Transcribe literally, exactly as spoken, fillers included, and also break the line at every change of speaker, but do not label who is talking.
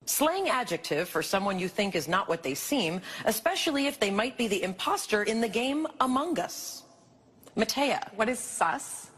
Slang adjective for someone you think is not what they seem, especially if they might be the imposter in the game Among Us. Matea.
What is sus?